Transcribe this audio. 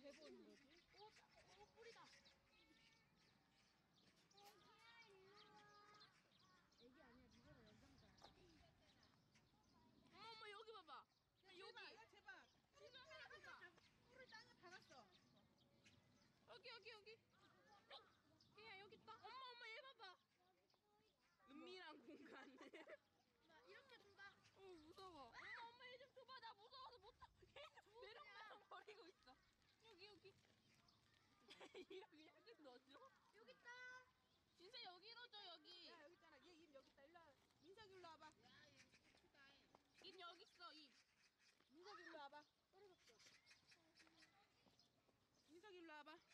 보는 거지? 오, 뿌리다. 애기 아니야, 이거는 연장자야. 엄마 여기 봐봐. 야, 제발, 야, 제발. 뿔을 땅에 박았어. 여기. 얘야 여기 있다. 엄마 얘 봐봐. 은밀한 공간. 나 이렇게 준다. 무서워. 엄마 얘 좀 줘봐. 나 무서워서 못 타. 메롱메롱 거리고 있어. 여기. 여기 넣어줘. 여기 있다. 진짜 여기로 줘 여기. 야, 여기 있잖아. 얘 입 여기 있다. 일로 와. 민석이 일로 와봐. 입 여기 있어 입. 민석이 일로 와봐. 떨어졌어. 민석이 일로 와봐.